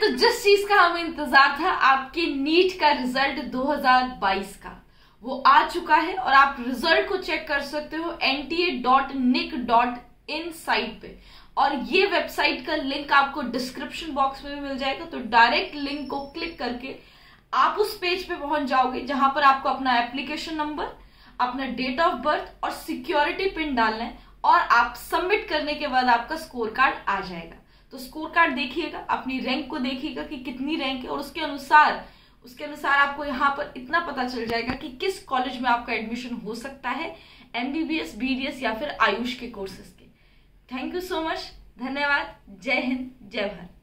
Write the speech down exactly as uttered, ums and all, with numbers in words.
तो जिस चीज का हमें इंतजार था, आपके नीट का रिजल्ट दो हज़ार बाईस का, वो आ चुका है और आप रिजल्ट को चेक कर सकते हो N T A dot nic dot in site पे। और ये वेबसाइट का लिंक आपको डिस्क्रिप्शन बॉक्स में भी मिल जाएगा, तो डायरेक्ट लिंक को क्लिक करके आप उस पेज पे पहुंच जाओगे जहां पर आपको अपना एप्लीकेशन नंबर, अपना डेट ऑफ बर्थ और सिक्योरिटी पिन डालना है, और आप सबमिट करने के बाद आपका स्कोर कार्ड आ जाएगा। तो स्कोर कार्ड देखिएगा, अपनी रैंक को देखिएगा कि कितनी रैंक है, और उसके अनुसार उसके अनुसार आपको यहाँ पर इतना पता चल जाएगा कि किस कॉलेज में आपका एडमिशन हो सकता है, M B B S, B D S या फिर आयुष के कोर्सेज के। थैंक यू सो मच, धन्यवाद, जय हिंद, जय भारत।